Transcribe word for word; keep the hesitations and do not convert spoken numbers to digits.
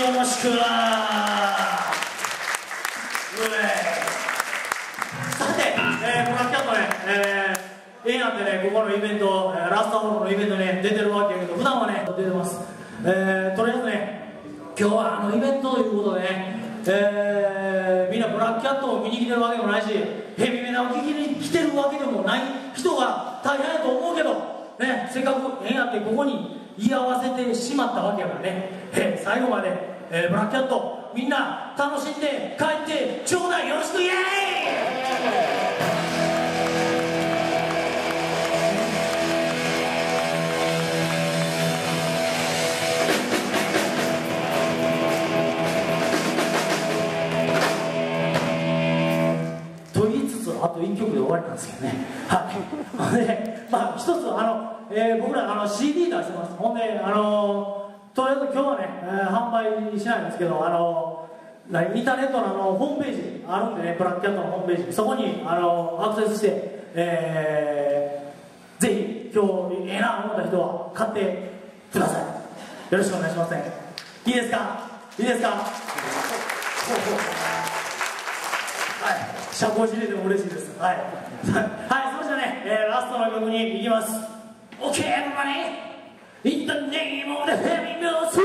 よろしく。さて、えー、ブラックキャットね、えー、ええやんってね、ここのイベント、えー、ラストアローのイベントね、出てるわけやけど、普段はね、出てます。えー、とりあえずね、今日はあのイベントということでね、えー、みんなブラックキャットを見に来てるわけでもないし、ヘビメタを聴きに来てるわけでもない人が大変やと思うけど、ね、せっかくええやってここに居合わせてしまったわけやからね、えー、最後まで、えー、ブラックキャットみんな楽しんで帰ってちょうだい。よろしくイエーイ。あといっきょくで終わりなんですけどね。はい。で、まあ一つあの、えー、僕らあの シーディー 出してます。ほんであのとりあえず今日はね、えー、販売しないんですけど、あのインターネットのあのホームページあるんでね、ブラックキャットのホームページ、そこにあのアクセスして、えー、ぜひ今日ええな思った人は買ってください。よろしくお願いしますね。いいですか？いいですか？ほうほう。はい、社交辞令でも嬉しいです。はい、はい、それじゃね、えー、ラストの曲に行きます。 OK everybody in the name of the heavy metal